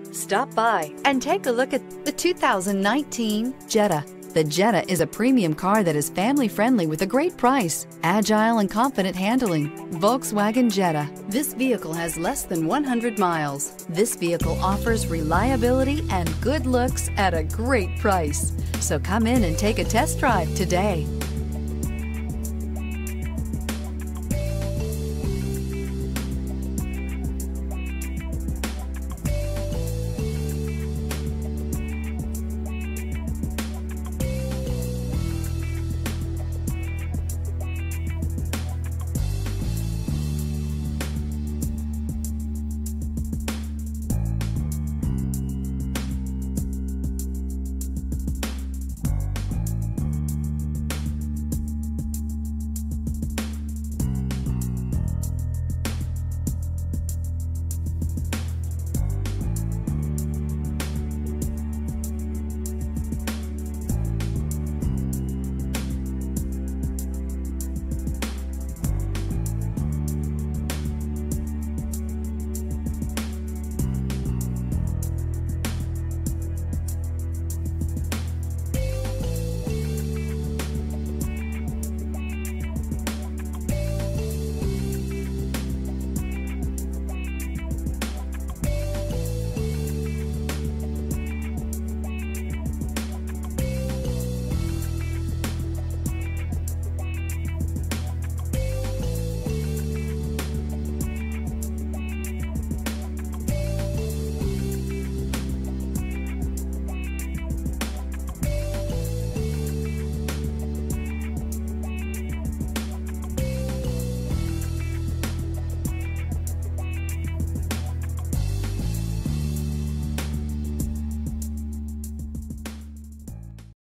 Stop by and take a look at the 2019 Jetta. The Jetta is a premium car that is family-friendly with a great price, agile and confident handling. Volkswagen Jetta. This vehicle has less than 100 miles. This vehicle offers reliability and good looks at a great price. So come in and take a test drive today.